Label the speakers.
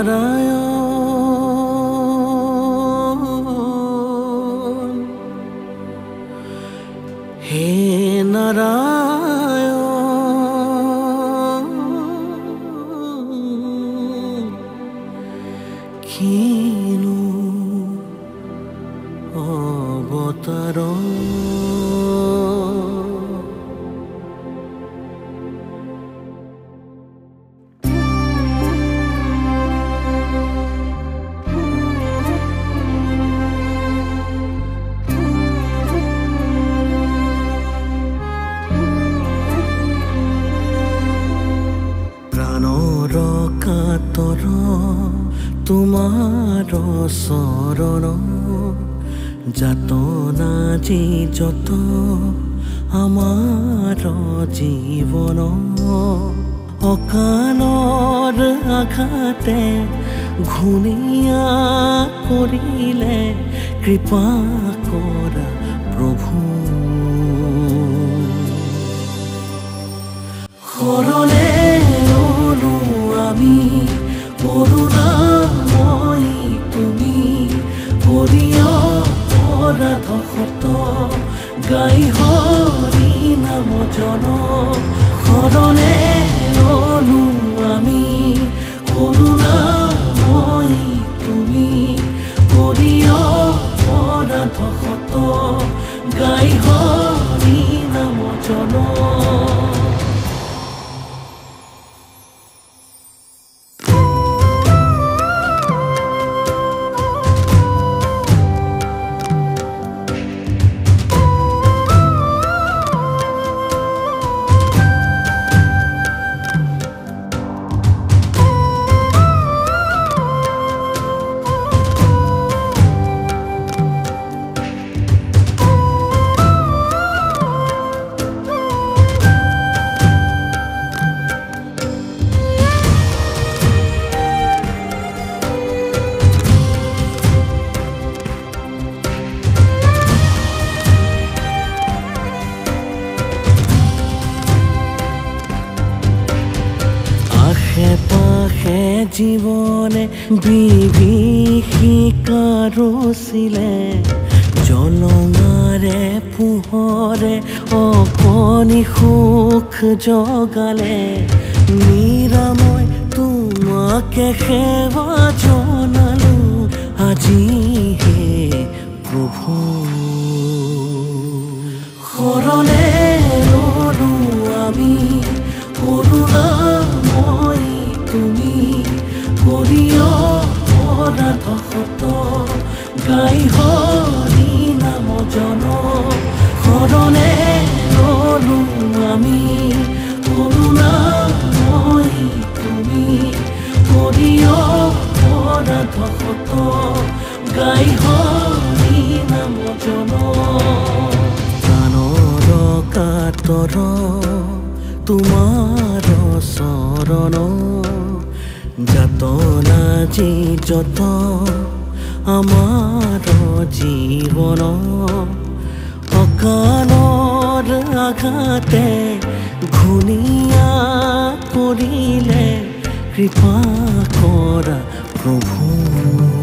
Speaker 1: নারায়ণ হে নারায়ণ কিনো অবতার প্রাণৰ কাতৰ তোমাৰ চৰণ যাতনা যি যত আমাৰ জীৱন অকালৰ আঘাতে ঘূণীয়া কৰিলে কৃপা কৰা প্ৰভু শৰণে ৰ'লো আমি কৰুণাময়ী তুমি হৰিয় অপৰাধ শত গাই হৰি নাম জন শৰণে ৰ'লো আমি কৰুণাময়ী তুমি হৰিয় অপৰাধ শত গাই হৰি নাম জন জীবনে বিভীষিকা ৰচিলে জলঙাৰে পোহৰে অকণি সুখ জগালে নিৰাময় তোমাকে সেৱা জনালো আজি হে প্ৰভু শৰণে ৰ'লো আমি কৰুণাময়ী তুমি হৰিয় অপৰাধ শত গাই হৰি নাম জন শৰণে ৰ'লো আমি কৰুণাময়ী তুমি হৰিয় অপৰাধ শত গাই হৰি নাম জন প্ৰাণৰ কাতৰ তোমাৰ চৰণ যাতনা যি যত আমাৰ জীৱন অকালৰ আঘাতে ঘূণীয়া কৰিলে কৃপা কৰা প্ৰভু